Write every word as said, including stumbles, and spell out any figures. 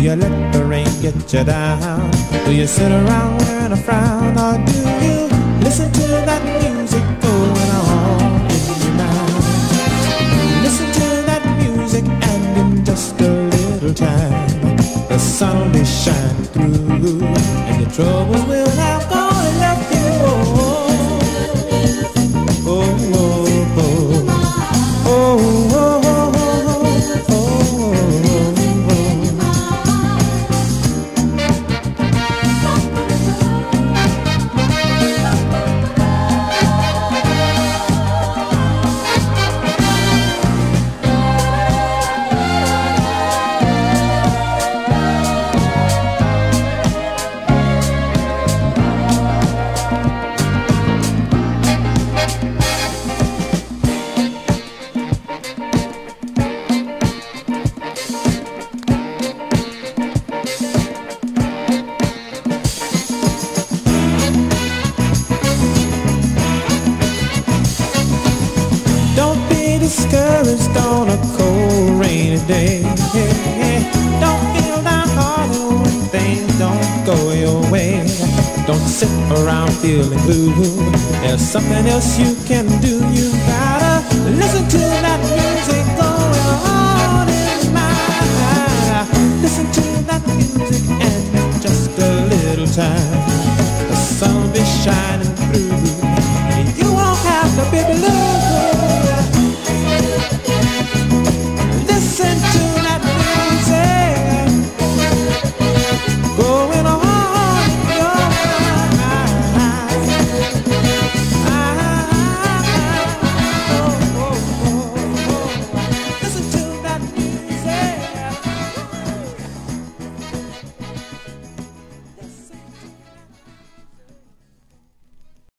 you let the rain get you down? Do you sit around wearing a frown? Or do you listen to that music going on in your mind? Listen to that music and in just a little time the sun will be shining through and your troubles will have gone and left you. Oh, oh, oh, oh, oh, oh, oh. Discouraged on a cold rainy day. Don't feel downhearted when things don't go your way. Don't sit around feeling blue. There's something else you can do. You gotta listen to that music going on in your mind. Listen to that music and just a little time